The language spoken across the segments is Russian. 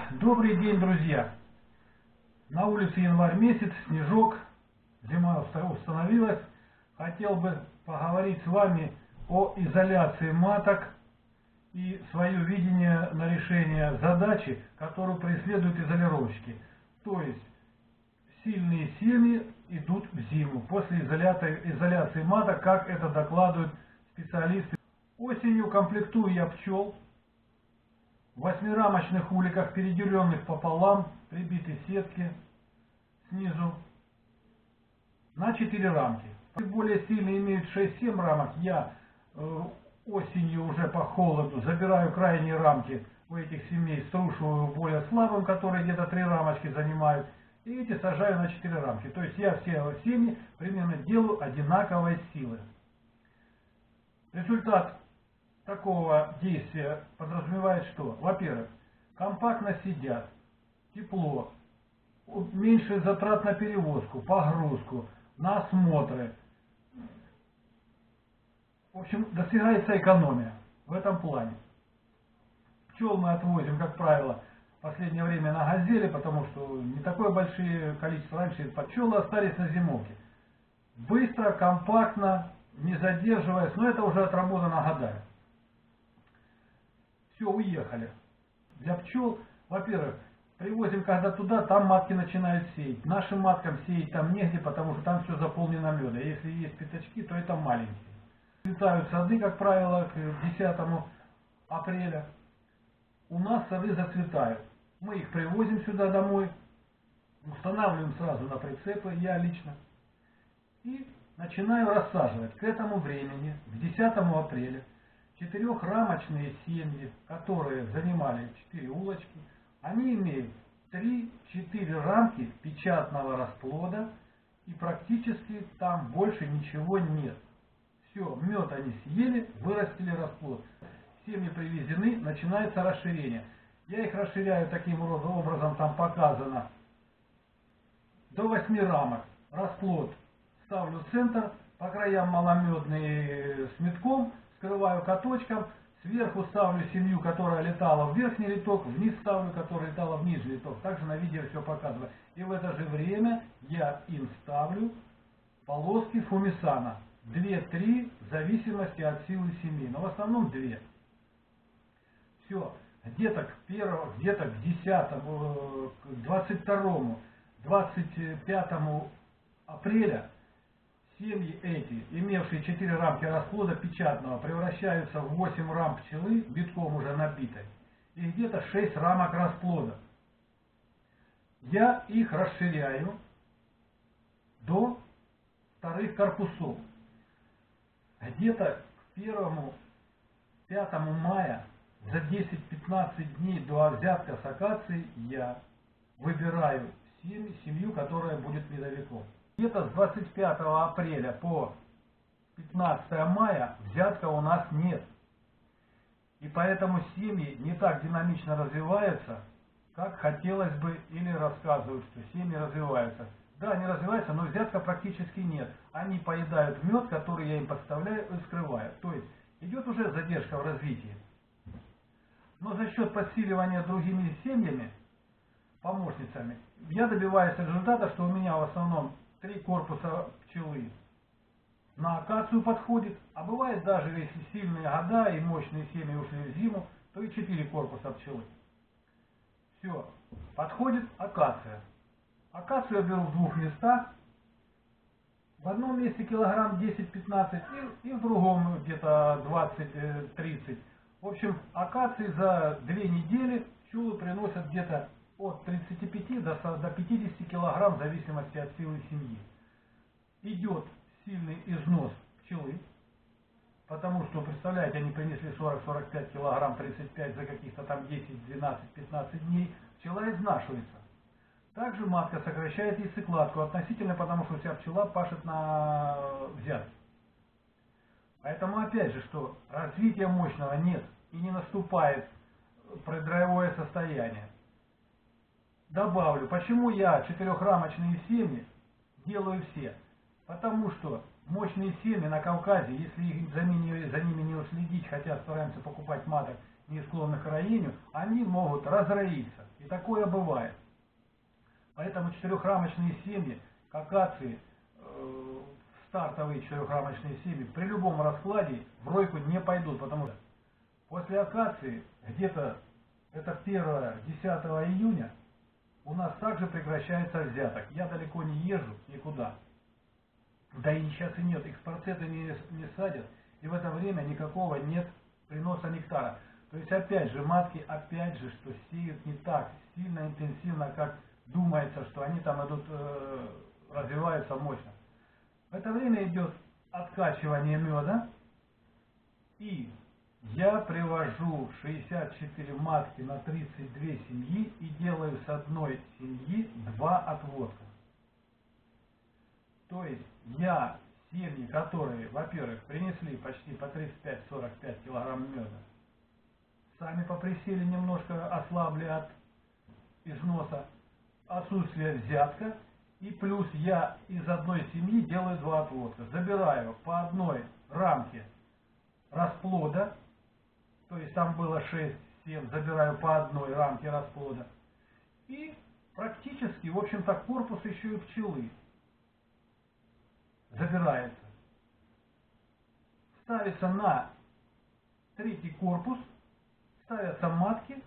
Добрый день, друзья! На улице январь месяц, снежок, зима установилась. Хотел бы поговорить с вами о изоляции маток и свое видение на решение задачи, которую преследуют изолировщики. То есть сильные семьи идут в зиму после изоляции маток, как это докладывают специалисты. Осенью комплектую я пчел в 8-рамочных уликах, переделенных пополам, прибиты сетки снизу на 4 рамки. Более сильные имеют 6-7 рамок. Я осенью уже по холоду забираю крайние рамки у этих семей, струшиваю более слабым, которые где-то 3 рамочки занимают, и эти сажаю на 4 рамки. То есть я все семьи примерно делаю одинаковой силы. Результат такого действия подразумевает что? Во-первых, компактно сидят, тепло, меньше затрат на перевозку, погрузку, на осмотры. В общем, достигается экономия в этом плане. Пчел мы отвозим, как правило, в последнее время на газели, потому что не такое большое количество. Раньше пчелы остались на зимовке. Быстро, компактно, не задерживаясь, но это уже отработано годами. Все, уехали. Для пчел, во-первых, привозим когда туда, там матки начинают сеять. Нашим маткам сеять там негде, потому что там все заполнено медом. Если есть пятачки, то это маленькие. Цветают сады, как правило, к 10 апреля. У нас сады зацветают. Мы их привозим сюда домой, устанавливаем сразу на прицепы, я лично. И начинаю рассаживать. К этому времени, к 10 апреля, 4-рамочные семьи, которые занимали 4 улочки, они имеют 3-4 рамки печатного расплода, и практически там больше ничего нет. Все, мед они съели, вырастили расплод. Семьи привезены, начинается расширение. Я их расширяю таким образом, там показано, до 8 рамок. Расплод ставлю в центр, по краям маломедные с метком, скрываю каточком, сверху ставлю семью, которая летала в верхний литок, вниз ставлю, которая летала в нижний литок. Также на видео все показываю. И в это же время я им ставлю полоски фумисана. 2-3 в зависимости от силы семьи, но в основном 2. Все, где-то к 10, к 22, 25 апреля семьи эти, имевшие 4 рамки расплода печатного, превращаются в 8 рам пчелы, битком уже набитой, и где-то 6 рамок расплода. Я их расширяю до вторых корпусов. Где-то к 1-5 мая, за 10-15 дней до взятка с акации, я выбираю семью, которая будет медовиком. Где-то с 25 апреля по 15 мая взятка у нас нет. И поэтому семьи не так динамично развиваются, как хотелось бы, или рассказывают, что семьи развиваются. Да, они развиваются, но взятка практически нет. Они поедают мед, который я им подставляю, и скрываю. То есть идет уже задержка в развитии. Но за счет подсиливания другими семьями, помощницами, я добиваюсь результата, что у меня в основном 3 корпуса пчелы на акацию подходит, а бывает даже, если сильные года и мощные семьи ушли в зиму, то и 4 корпуса пчелы. Все, подходит акация. Акацию я беру в 2 местах. В одном месте килограмм 10-15 и в другом где-то 20-30. В общем, акации за 2 недели пчелы приносят где-то от 35 до 50 килограмм в зависимости от силы семьи. Идет сильный износ пчелы, потому что, представляете, они принесли 40-45 килограмм, 35 за каких-то там 10, 12, 15 дней. Пчела изнашивается. Также матка сокращает яйцекладку относительно, потому что вся пчела пашет на взятки. Поэтому опять же, что развития мощного нет и не наступает предроевое состояние. Добавлю, почему я 4-рамочные семьи делаю все? Потому что мощные семьи на Кавказе, если за ними не уследить, хотя стараемся покупать маток не склонны к роению, они могут разроиться. И такое бывает. Поэтому четырехрамочные семьи, акации, стартовые четырехрамочные семьи, при любом раскладе в ройку не пойдут, потому что после акации, где-то это 1-10 июня, у нас также прекращается взяток. Я далеко не езжу никуда. Да и сейчас и нет, экспорцеты не садят, и в это время никакого нет приноса нектара. То есть опять же, матки опять же, что сеют не так сильно, интенсивно, как думается, что они там идут, развиваются мощно. В это время идет откачивание меда, и я привожу 64 матки на 32 семьи и делаю с одной семьи 2 отводка. То есть я семьи, которые, во-первых, принесли почти по 35-45 килограмм меда, сами поприсели, немножко ослабли от износа, отсутствие взятка, и плюс я из одной семьи делаю 2 отводка. Забираю по одной рамке расплода, то есть там было 6-7, забираю по одной рамке расплода. И практически, в общем-то, корпус еще и пчелы забирается. Ставится на 3-й корпус, ставятся матки,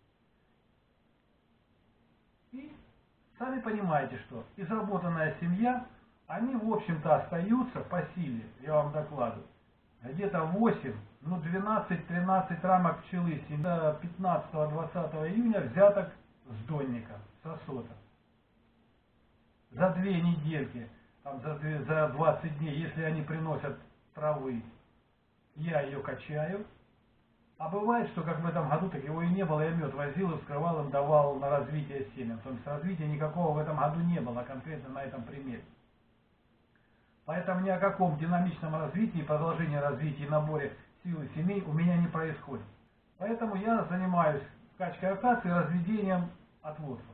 и сами понимаете, что изработанная семья, они, в общем-то, остаются по силе, я вам докладываю, где-то 8, 12-13 рамок пчелы 15-20 июня взяток с донника, с осота. За 2 недельки, там, за 20 дней, если они приносят травы, я ее качаю. А бывает, что как в этом году, так его и не было, я мед возил и вскрывал им, давал на развитие семян. То есть развития никакого в этом году не было, конкретно на этом примере. Поэтому ни о каком динамичном развитии, продолжении развития и наборе силы семей у меня не происходит. Поэтому я занимаюсь качкой акации и разведением отводков.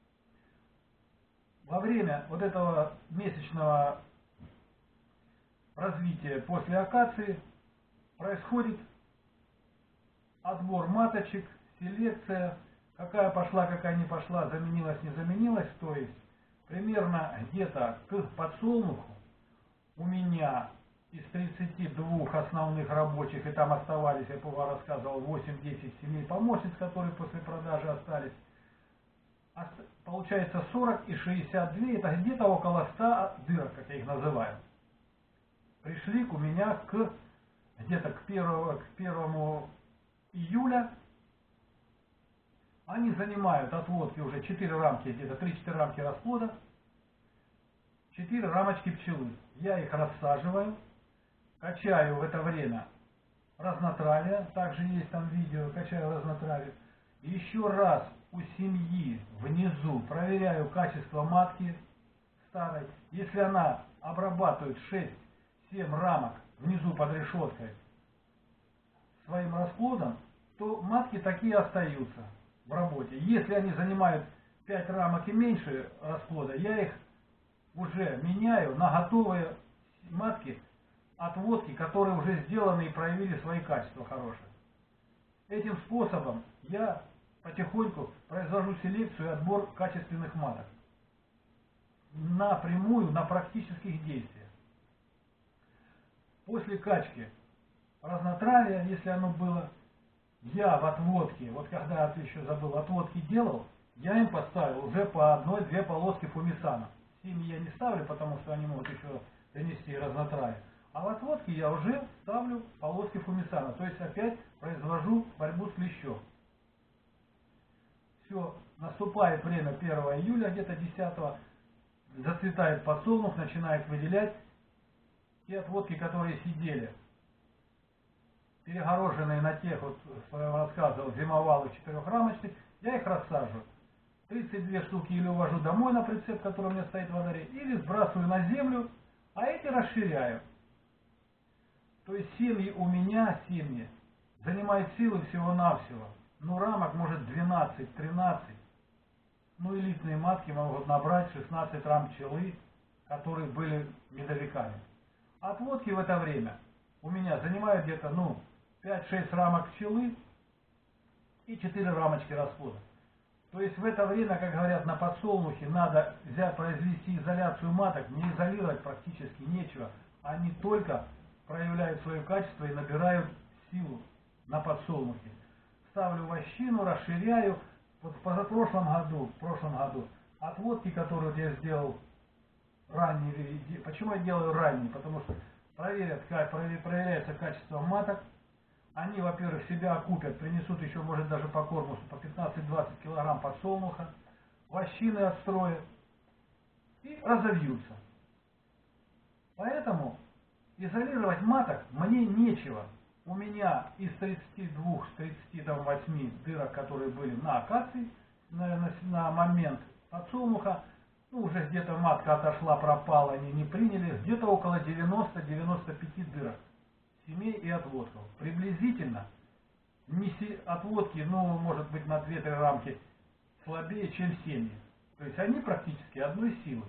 Во время вот этого месячного развития после акации происходит отбор маточек, селекция, какая пошла, какая не пошла, заменилась, не заменилась. То есть примерно где-то к подсолнуху у меня из 32 основных рабочих, и там оставались, я рассказывал, 8-10 семей помощниц, которые после продажи остались, получается 40 и 62, это где-то около 100 дырок, как я их называю, пришли у меня где-то к 1 июля. Они занимают отводки уже 4 рамки, где-то 3-4 рамки расплода, 4 рамочки пчелы. Я их рассаживаю, качаю в это время разнотравие, также есть там видео, качаю разнотравие. И еще раз у семьи внизу проверяю качество матки старой. Если она обрабатывает 6-7 рамок внизу под решеткой своим расплодом, то матки такие остаются в работе. Если они занимают 5 рамок и меньше расплода, я их уже меняю на готовые матки, отводки, которые уже сделаны и проявили свои качества хорошие. Этим способом я потихоньку произвожу селекцию и отбор качественных маток. Напрямую, на практических действиях. После качки разнотравия, если оно было, я в отводке, вот когда ты еще забыл, отводки делал, я им поставил уже по 1-2 полоски фумисана. Семьи я не ставлю, потому что они могут еще принести разнотравие. А в отводке я уже ставлю полоски фумисана, то есть опять произвожу борьбу с клещом. Все, наступает время 1 июля, где-то 10-го, зацветает подсолнух, начинает выделять те отводки, которые сидели, перегороженные на тех, вот, что я вам рассказывал, зимовалых 4-рамочных, я их рассаживаю. 32 штуки или увожу домой на прицеп, который у меня стоит во дворе, или сбрасываю на землю, а эти расширяю. То есть семьи у меня, занимают силы всего-навсего. Ну, рамок может 12-13. Ну, элитные матки могут набрать 16 рам пчелы, которые были медовиками. Отводки в это время у меня занимают где-то, 5-6 рамок пчелы, и 4 рамочки расплода. То есть в это время, как говорят, на подсолнухе надо произвести изоляцию маток, не изолировать практически нечего. Они только проявляют свое качество и набирают силу на подсолнухе. Ставлю вощину, расширяю. Вот в прошлом году отводки, которые я сделал ранние, почему я делаю ранние? Потому что проверяется качество маток. Они, во-первых, себя окупят, принесут еще, может, даже по кормусу по 15-20 килограмм подсолнуха, вощины отстроят и разовьются. Поэтому изолировать маток мне нечего. У меня из 38 дырок, которые были на акации, на момент подсолнуха, ну, уже где-то матка отошла, пропала, они не приняли, где-то около 90-95 дырок. Семей и отводков. Приблизительно отводки, ну, может быть, на 2-3 рамки слабее, чем семьи. То есть они практически одной силы.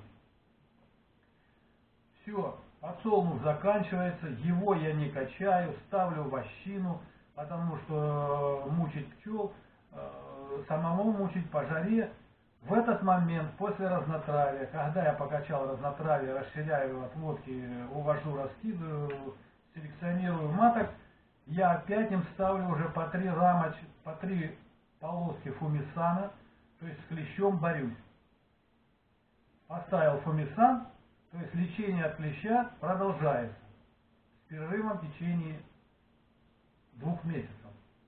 Все, подсолнух заканчивается, его я не качаю, ставлю вощину, потому что мучить пчел, самому мучить по жаре. В этот момент, после разнотравия, когда я покачал разнотравие, расширяю отводки, увожу, раскидываю, селекционирую маток, я опять им ставлю уже по 3 полоски фумисана, то есть с клещом борюсь. Поставил фумисан, то есть лечение от клеща продолжается с перерывом в течение 2 месяцев.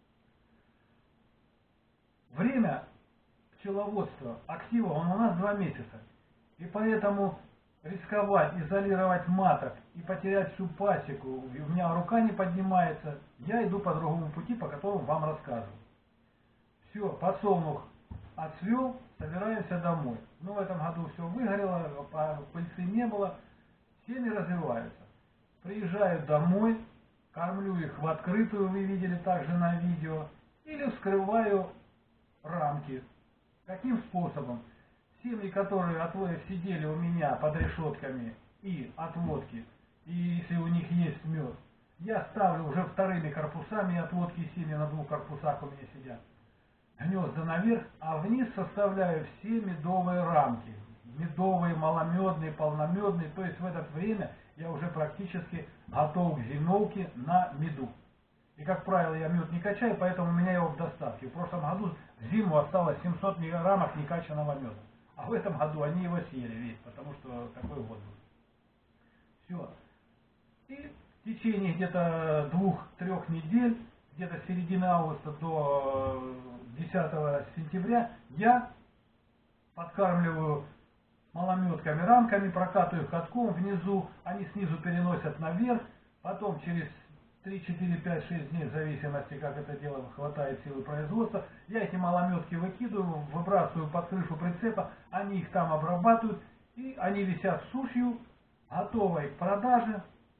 Время пчеловодства актива у нас 2 месяца. И поэтому рисковать, изолировать маток и потерять всю пасеку, у меня рука не поднимается, я иду по другому пути, по которому вам рассказываю. Все, подсолнух отцвел, собираемся домой. Но в этом году все выгорело, пыльцы не было, семьи развиваются. Приезжаю домой, кормлю их в открытую, вы видели также на видео, или вскрываю рамки. Каким способом? Семьи, которые отводят, сидели у меня под решетками и отводки, и если у них есть мед, я ставлю уже вторыми корпусами, отводки и семьи на 2 корпусах у меня сидят, гнезда наверх, а вниз составляю все медовые рамки. Медовые, маломедные, полномедные, то есть в это время я уже практически готов к зимовке на меду. И, как правило, я мед не качаю, поэтому у меня его в достатке. В прошлом году в зиму осталось 700 рамок некачанного меда. А в этом году они его съели весь, потому что такой год был. Все. И в течение где-то 2-3 недель, где-то с середины августа до 10 сентября, я подкармливаю малометками рамками, прокатываю катком внизу, они снизу переносят наверх, потом через 3, 4, 5, 6 дней, в зависимости, как это дело хватает силы производства, я эти малометки выкидываю, выбрасываю под крышу прицепа, они их там обрабатывают, и они висят сушью, готовой к продаже.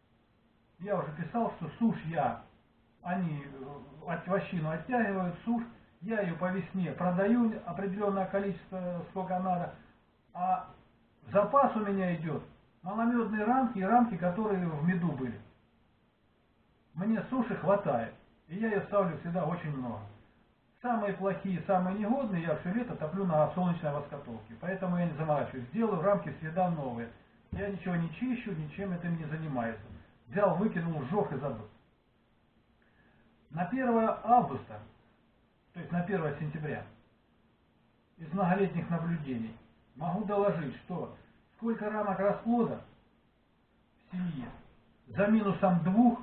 Я уже писал, что сушь они вощину оттягивают, сушь, я ее по весне продаю определенное количество, сколько надо, а запас у меня идет маломедные рамки и рамки, которые в меду были. Мне суши хватает, и я ее ставлю всегда очень много. Самые плохие, самые негодные я все лето топлю на солнечной воскотовке, поэтому я не заморачиваюсь. Делаю рамки всегда новые. Я ничего не чищу, ничем этим не занимаюсь. Взял, выкинул, сжег и забыл. На 1 августа, то есть на 1 сентября, из многолетних наблюдений, могу доложить, что сколько рамок расплода в семье за минусом 2,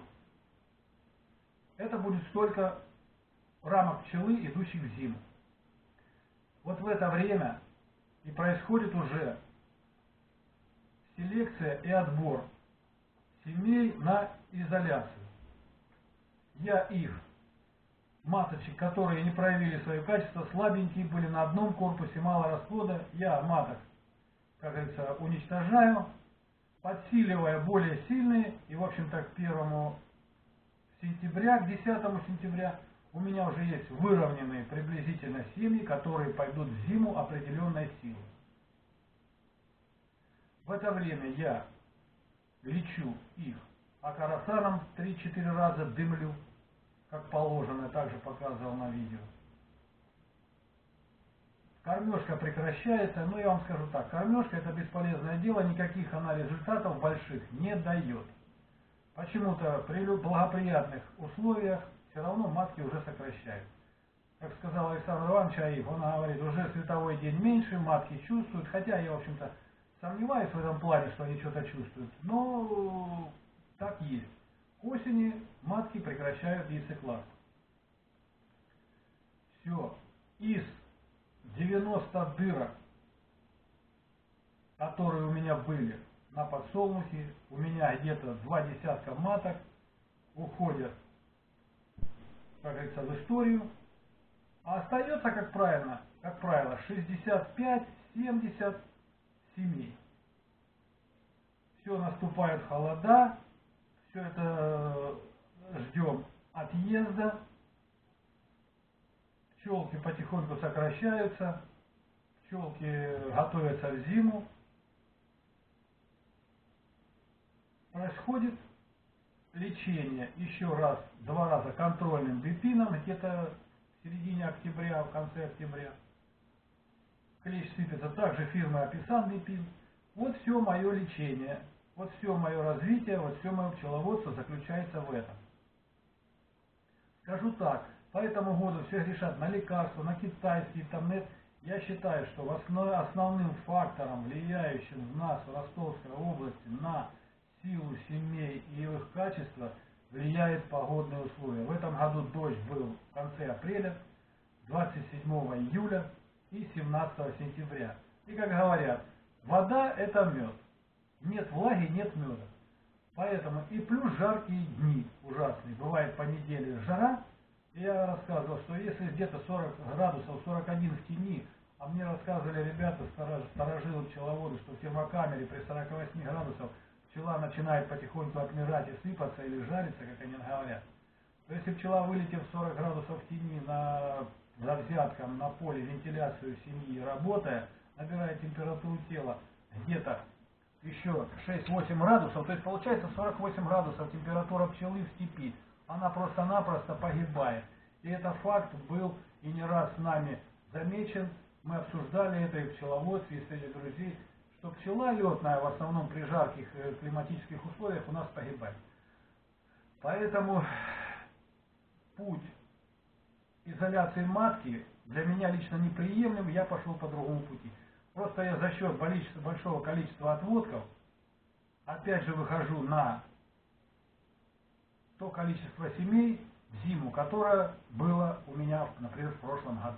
это будет столько рамок пчелы, идущих в зиму. Вот в это время и происходит уже селекция и отбор семей на изоляцию. Я их, маточек, которые не проявили свое качество, слабенькие были на одном корпусе, мало расплода, я маток, как говорится, уничтожаю, подсиливая более сильные, и в общем-то к 1 сентября, к 10 сентября у меня уже есть выровненные приблизительно семьи, которые пойдут в зиму определенной силы. В это время я лечу их акаросаном 3-4 раза, дымлю, как положено, также показывал на видео. кормежка прекращается. Ну, я вам скажу так, кормежка это бесполезное дело, никаких она результатов больших не дает. Почему-то при благоприятных условиях все равно матки уже сокращают. Как сказал Александр Иванович Аиф, он говорит, уже световой день меньше, матки чувствуют, хотя я, в общем-то, сомневаюсь в этом плане, что они что-то чувствуют, но так есть. К осени матки прекращают яйцекласть. Все. Из 90 дырок, которые у меня были на подсолнухе, у меня где-то 2 десятка маток уходят, как говорится, в историю. А остается, как правило, 65-70 семей. Все, наступают холода, все это ждем отъезда, пчелки потихоньку сокращаются, пчелки готовятся в зиму. Происходит лечение еще раз, 2 раза контрольным бипином, где-то в середине октября, в конце октября. Клещ сыпется также фирмы Аписан бипин. Вот все мое лечение, вот все мое развитие, вот все мое пчеловодство заключается в этом. Скажу так, по этому году все грешат на лекарства, на китайский интернет. Я считаю, что основным фактором, влияющим в нас в Ростовской области на силу семей и их качество, влияет погодные условия. В этом году дождь был в конце апреля, 27 июля и 17 сентября. И как говорят, вода это мед. Нет влаги, нет меда. Поэтому и плюс жаркие дни ужасные. Бывает по неделе жара. Я рассказывал, что если где-то 40 градусов, 41 в тени, а мне рассказывали ребята, старожилы пчеловоды, что в термокамере при 48 градусах пчела начинает потихоньку отмирать и сыпаться или жариться, как они говорят. То если пчела, вылетев 40 градусов в тени за взятком на поле, вентиляцию семьи работая, набирает температуру тела где-то еще 6-8 градусов, то есть получается 48 градусов температура пчелы в степи. Она просто-напросто погибает. И этот факт был и не раз с нами замечен. Мы обсуждали это и в пчеловодстве, и среди друзей, что пчела летная в основном при жарких климатических условиях у нас погибает. Поэтому путь изоляции матки для меня лично неприемлем, я пошел по другому пути. Просто я за счет большого количества отводков опять же выхожу на то количество семей в зиму, которое было у меня, например, в прошлом году.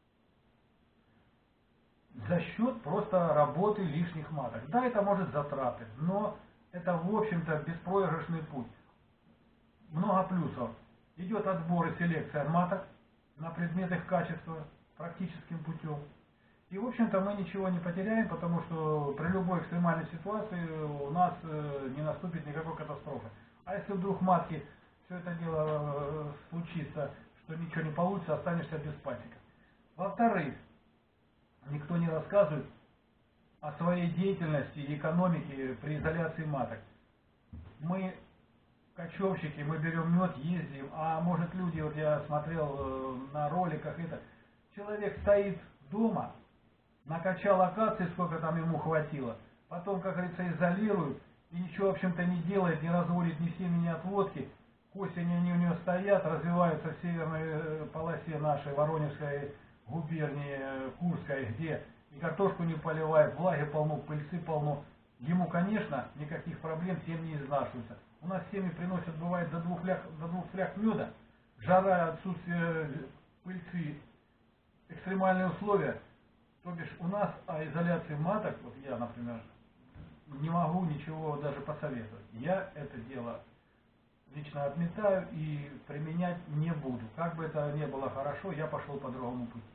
За счет просто работы лишних маток. Да, это может затраты, но это, в общем-то, беспроигрышный путь. Много плюсов. Идет отбор и селекция маток на предмет их качества практическим путем. И, в общем-то, мы ничего не потеряем, потому что при любой экстремальной ситуации у нас не наступит никакой катастрофы. А если вдруг матки все это дело случится, что ничего не получится, останешься без пасека. Во-вторых, никто не рассказывает о своей деятельности и экономике при изоляции маток. Мы кочевщики, мы берем мед, ездим, а может люди, вот я смотрел на роликах, человек стоит дома, накачал акации, сколько там ему хватило, потом, как говорится, изолирует и ничего, в общем-то, не делает, не разводит ни семьи, ни отводки. К осени они у него стоят, развиваются в северной полосе нашей Воронежской губернии, Курской, где и картошку не поливает, влаги полно, пыльцы полно. Ему, конечно, никаких проблем семьи не изнашиваются. У нас семьи приносят, бывает, до 2 фляг меда, жара, отсутствие пыльцы, экстремальные условия. То бишь у нас о изоляции маток, вот я, например, не могу ничего даже посоветовать. Я это дело лично отметаю и применять не буду. Как бы это ни было хорошо, я пошел по другому пути.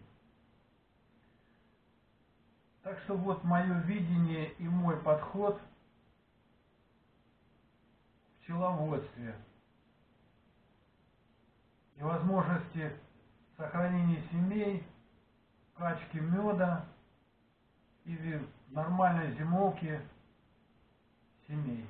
Так что вот мое видение и мой подход в пчеловодстве и возможности сохранения семей, качки меда или нормальной зимовки семей.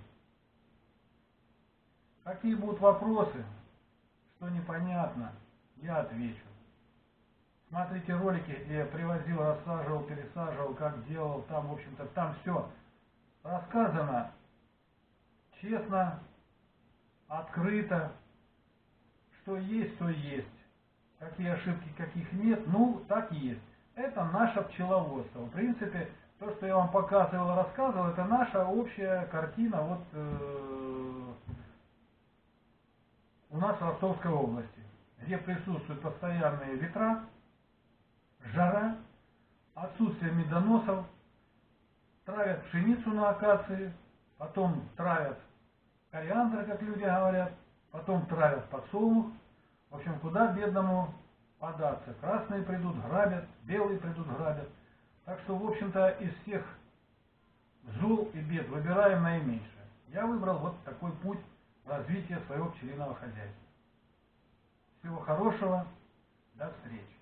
Какие будут вопросы, что непонятно, я отвечу. Смотрите ролики, где я привозил, рассаживал, пересаживал, как делал, там, в общем-то, там все рассказано честно, открыто, что есть, то есть. Какие ошибки, каких нет, ну, так и есть. Это наше пчеловодство. В принципе, то, что я вам показывал, рассказывал, это наша общая картина вот у нас в Ростовской области, где присутствуют постоянные ветра, жара, отсутствие медоносов, травят пшеницу на акации, потом травят кориандр, как люди говорят, потом травят подсолнух. В общем, куда бедному податься? Красные придут, грабят, белые придут, грабят. Так что, в общем-то, из всех зол и бед выбираем наименьшее. Я выбрал вот такой путь развития своего пчелиного хозяйства. Всего хорошего, до встречи.